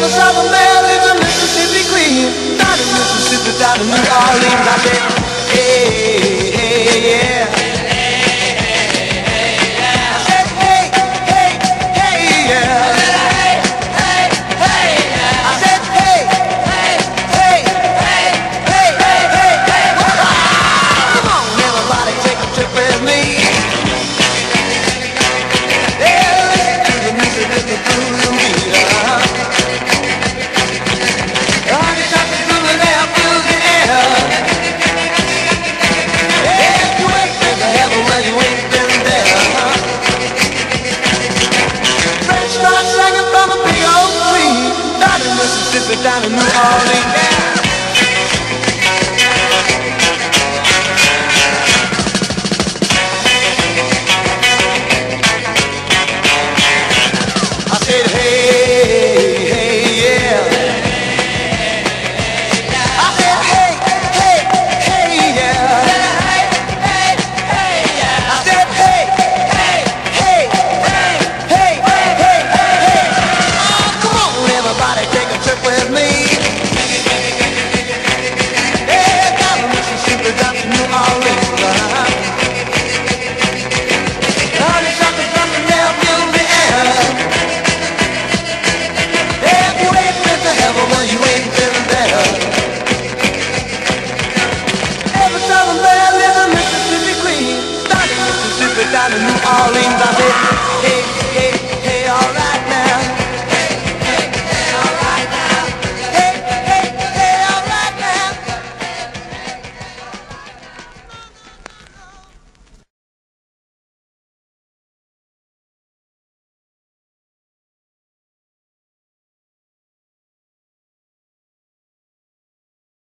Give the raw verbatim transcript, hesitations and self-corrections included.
Every Southern man lives a Mississippi Queen. Down in Mississippi, down in New Orleans. I said, hey, hey, yeah. Down in New Orleans. I said, hey, hey, yeah. I said, hey, hey, hey, yeah. I said, hey, hey, hey, hey, hey, hey, hey. Oh, come on, everybody, take a trip with me. Yeah, down in Mississippi, down to New Orleans. Honey, something, something there, feel the air. Yeah, you ain't been to heaven when you ain't been there. Every Southern man lives a Mississippi Queen. Down in Mississippi, down in New Orleans. I said, hey.